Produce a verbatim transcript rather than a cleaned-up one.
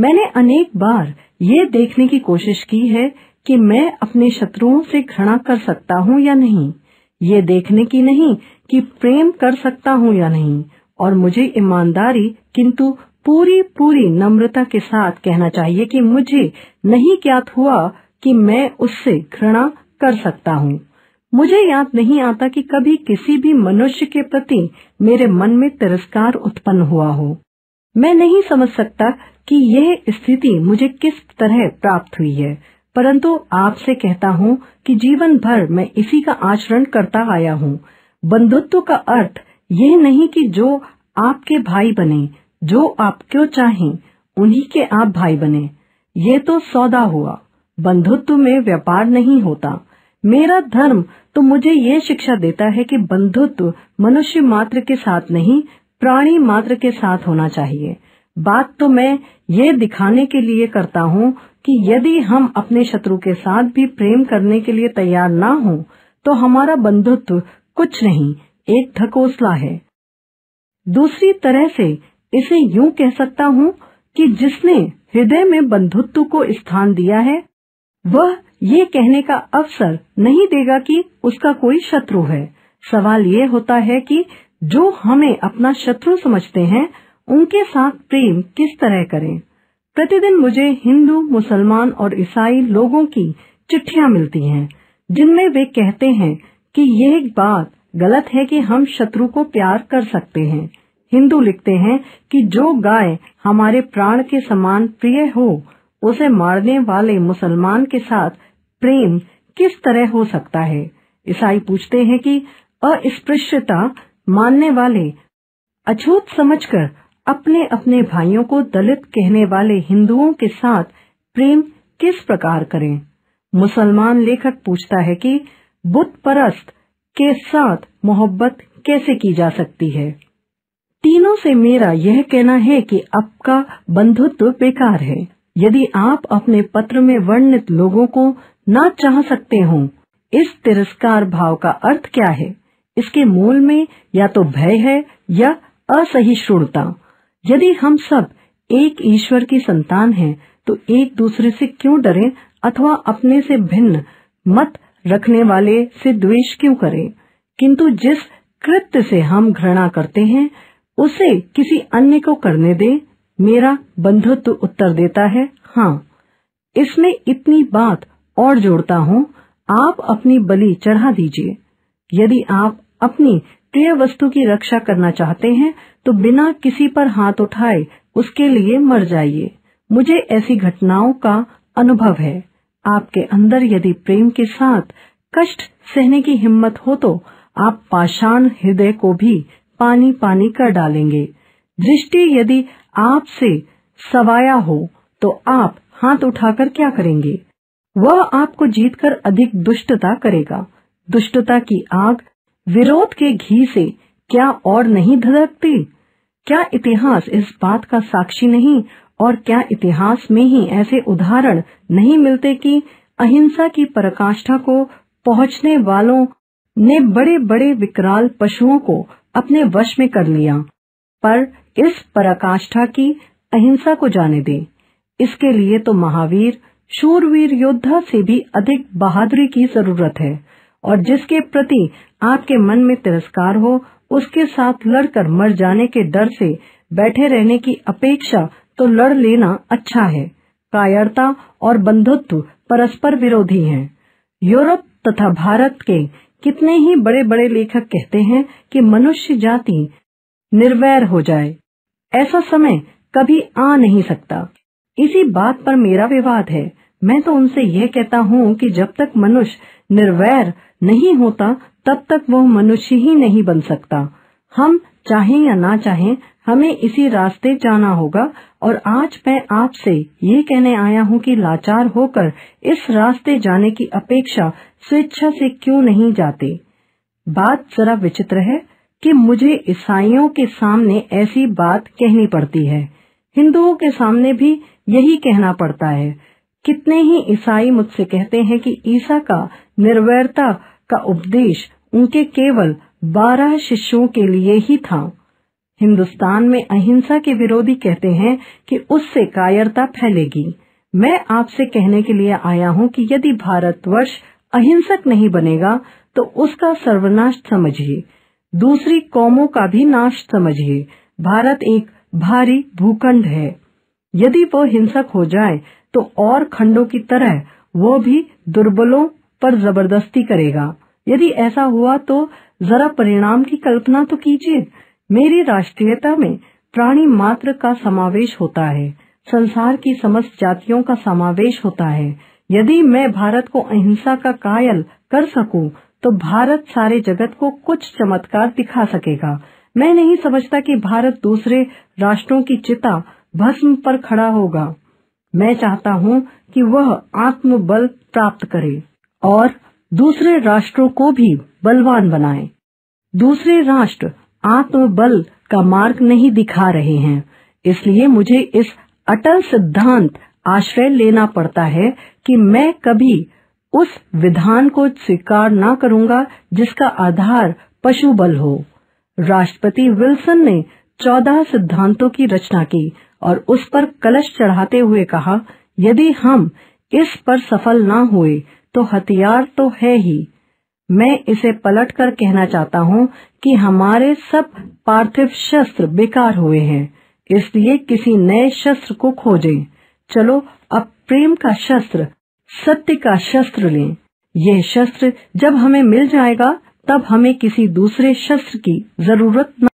मैंने अनेक बार ये देखने की कोशिश की है कि मैं अपने शत्रुओं से घृणा कर सकता हूँ या नहीं, ये देखने की नहीं कि प्रेम कर सकता हूँ या नहीं। और मुझे ईमानदारी किंतु पूरी पूरी नम्रता के साथ कहना चाहिए कि मुझे नहीं ज्ञात हुआ कि मैं उससे घृणा कर सकता हूँ। मुझे याद नहीं आता कि कभी किसी भी मनुष्य के प्रति मेरे मन में तिरस्कार उत्पन्न हुआ हो। मैं नहीं समझ सकता कि यह स्थिति मुझे किस तरह प्राप्त हुई है, परंतु आपसे कहता हूँ कि जीवन भर मैं इसी का आचरण करता आया हूँ। बंधुत्व का अर्थ यह नहीं कि जो आपके भाई बने, जो आप क्यों चाहें उन्हीं के आप भाई बने। ये तो सौदा हुआ। बंधुत्व में व्यापार नहीं होता। मेरा धर्म तो मुझे ये शिक्षा देता है कि बंधुत्व मनुष्य मात्र के साथ नहीं, प्राणी मात्र के साथ होना चाहिए। बात तो मैं ये दिखाने के लिए करता हूँ कि यदि हम अपने शत्रु के साथ भी प्रेम करने के लिए तैयार ना हो तो हमारा बंधुत्व कुछ नहीं, एक ढकोसला है। दूसरी तरह से इसे यूं कह सकता हूँ कि जिसने हृदय में बंधुत्व को स्थान दिया है वह ये कहने का अवसर नहीं देगा कि उसका कोई शत्रु है। सवाल ये होता है कि जो हमें अपना शत्रु समझते हैं उनके साथ प्रेम किस तरह करें। प्रतिदिन मुझे हिंदू, मुसलमान और ईसाई लोगों की चिट्ठियां मिलती हैं जिनमें वे कहते हैं कि यह बात गलत है कि हम शत्रु को प्यार कर सकते हैं। हिंदू लिखते हैं कि जो गाय हमारे प्राण के समान प्रिय हो उसे मारने वाले मुसलमान के साथ प्रेम किस तरह हो सकता है। ईसाई पूछते हैं कि अस्पृश्यता मानने वाले अछूत समझकर अपने अपने भाइयों को दलित कहने वाले हिंदुओं के साथ प्रेम किस प्रकार करें। मुसलमान लेखक पूछता है कि बुत परस्त के साथ मोहब्बत कैसे की जा सकती है। तीनों से मेरा यह कहना है कि आपका बंधुत्व बेकार है। यदि आप अपने पत्र में वर्णित लोगों को ना चाह सकते हो, इस तिरस्कार भाव का अर्थ क्या है? इसके मूल में या तो भय है या असहिष्णुता। यदि हम सब एक ईश्वर की संतान हैं, तो एक दूसरे से क्यों डरें अथवा अपने से भिन्न मत रखने वाले से द्वेष क्यों करें? किंतु जिस कृत्य से हम घृणा करते हैं उसे किसी अन्य को करने दे। मेरा बंधुत्व उत्तर देता है हाँ। इसमें इतनी बात और जोड़ता हूँ, आप अपनी बलि चढ़ा दीजिए। यदि आप अपनी प्रिय वस्तु की रक्षा करना चाहते हैं तो बिना किसी पर हाथ उठाए उसके लिए मर जाइए। मुझे ऐसी घटनाओं का अनुभव है। आपके अंदर यदि प्रेम के साथ कष्ट सहने की हिम्मत हो तो आप पाषाण हृदय को भी पानी पानी कर डालेंगे। दृष्टि यदि आपसे सवाया हो तो आप हाथ उठाकर क्या करेंगे? वह आपको जीतकर अधिक दुष्टता करेगा। दुष्टता की आग विरोध के घी से क्या और नहीं धधकती? क्या इतिहास इस बात का साक्षी नहीं? और क्या इतिहास में ही ऐसे उदाहरण नहीं मिलते कि अहिंसा की पराकाष्ठा को पहुंचने वालों ने बड़े बड़े विकराल पशुओं को अपने वश में कर लिया? पर इस पराकाष्ठा की अहिंसा को जाने दे। इसके लिए तो महावीर शूरवीर योद्धा से भी अधिक बहादुरी की जरूरत है। और जिसके प्रति आपके मन में तिरस्कार हो उसके साथ लड़कर मर जाने के डर से बैठे रहने की अपेक्षा तो लड़ लेना अच्छा है। कायरता और बंधुत्व परस्पर विरोधी हैं। यूरोप तथा भारत के कितने ही बड़े बड़े लेखक कहते हैं कि मनुष्य जाति निर्वैर हो जाए। ऐसा समय कभी आ नहीं सकता। इसी बात पर मेरा विवाद है। मैं तो उनसे यह कहता हूँ कि जब तक मनुष्य निर्वैर नहीं होता तब तक वो मनुष्य ही नहीं बन सकता। हम चाहें या ना चाहें हमें इसी रास्ते जाना होगा। और आज मैं आपसे ये कहने आया हूँ कि लाचार होकर इस रास्ते जाने की अपेक्षा स्वेच्छा से क्यों नहीं जाते। बात जरा विचित्र है कि मुझे ईसाइयों के सामने ऐसी बात कहनी पड़ती है, हिंदुओं के सामने भी यही कहना पड़ता है। कितने ही ईसाई मुझसे कहते हैं कि ईसा का निर्वैरता का उपदेश उनके केवल बारह शिष्यों के लिए ही था। हिंदुस्तान में अहिंसा के विरोधी कहते हैं कि उससे कायरता फैलेगी। मैं आपसे कहने के लिए आया हूँ कि यदि भारतवर्ष अहिंसक नहीं बनेगा तो उसका सर्वनाश समझिए, दूसरी कौमों का भी नाश समझिए। भारत एक भारी भूखंड है, यदि वो हिंसक हो जाए तो और खंडों की तरह वो भी दुर्बलों पर जबरदस्ती करेगा। यदि ऐसा हुआ तो जरा परिणाम की कल्पना तो कीजिए। मेरी राष्ट्रीयता में प्राणी मात्र का समावेश होता है, संसार की समस्त जातियों का समावेश होता है। यदि मैं भारत को अहिंसा का कायल कर सकूं तो भारत सारे जगत को कुछ चमत्कार दिखा सकेगा। मैं नहीं समझता कि भारत दूसरे राष्ट्रों की चिता भस्म पर खड़ा होगा। मैं चाहता हूं कि वह आत्मबल प्राप्त करे और दूसरे राष्ट्रों को भी बलवान बनाए। दूसरे राष्ट्र आत्मबल का मार्ग नहीं दिखा रहे हैं, इसलिए मुझे इस अटल सिद्धांत आश्रय लेना पड़ता है कि मैं कभी उस विधान को स्वीकार न करूंगा जिसका आधार पशु बल हो। राष्ट्रपति विल्सन ने चौदह सिद्धांतों की रचना की और उस पर कलश चढ़ाते हुए कहा, यदि हम इस पर सफल न हुए तो हथियार तो है ही। मैं इसे पलटकर कहना चाहता हूँ कि हमारे सब पार्थिव शस्त्र बेकार हुए हैं, इसलिए किसी नए शस्त्र को खोजें। चलो अब प्रेम का शस्त्र, सत्य का शस्त्र लें। यह शस्त्र जब हमें मिल जाएगा तब हमें किसी दूसरे शस्त्र की जरूरत न